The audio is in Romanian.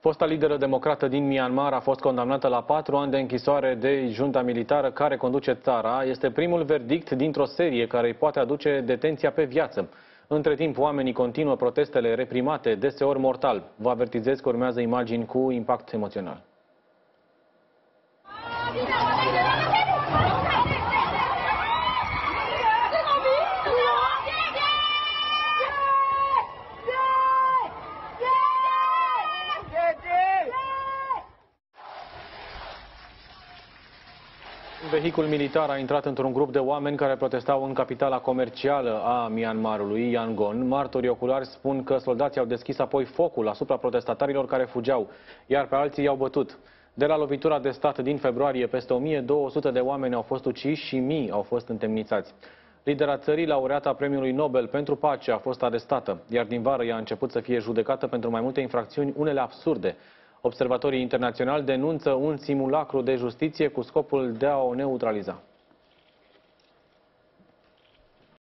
Fosta lideră democrată din Myanmar a fost condamnată la 4 ani de închisoare de junta militară care conduce țara. Este primul verdict dintr-o serie care îi poate aduce detenția pe viață. Între timp, oamenii continuă protestele reprimate, deseori mortal. Vă avertizez că urmează imagini cu impact emoțional. Un vehicul militar a intrat într-un grup de oameni care protestau în capitala comercială a Myanmarului, Yangon. Martorii oculari spun că soldații au deschis apoi focul asupra protestatarilor care fugeau, iar pe alții i-au bătut. De la lovitura de stat din februarie, peste 1200 de oameni au fost uciși și mii au fost întemnițați. Lidera țării, laureata Premiului Nobel pentru Pace, a fost arestată, iar din vară ea a început să fie judecată pentru mai multe infracțiuni, unele absurde. Observatorii internaționali denunță un simulacru de justiție cu scopul de a o neutraliza.